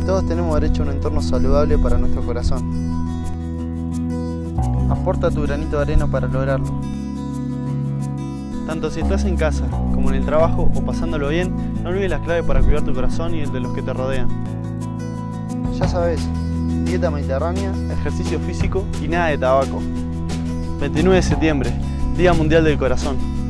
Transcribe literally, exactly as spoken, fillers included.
Todos tenemos derecho a un entorno saludable para nuestro corazón. Aporta tu granito de arena para lograrlo. Tanto si estás en casa, como en el trabajo o pasándolo bien, no olvides las claves para cuidar tu corazón y el de los que te rodean. Ya sabes, dieta mediterránea, ejercicio físico y nada de tabaco. veintinueve de septiembre, Día Mundial del Corazón.